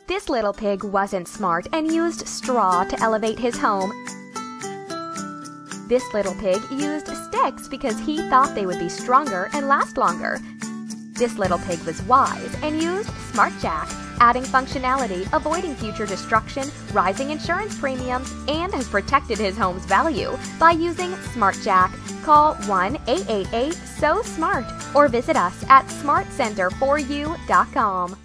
This little pig wasn't smart and used straw to elevate his home. This little pig used sticks because he thought they would be stronger and last longer. This little pig was wise and used Smart Jack, adding functionality, avoiding future destruction, rising insurance premiums, and has protected his home's value by using Smart Jack. Call 1-888-SO-SMART or visit us at smartcenterforyou.com.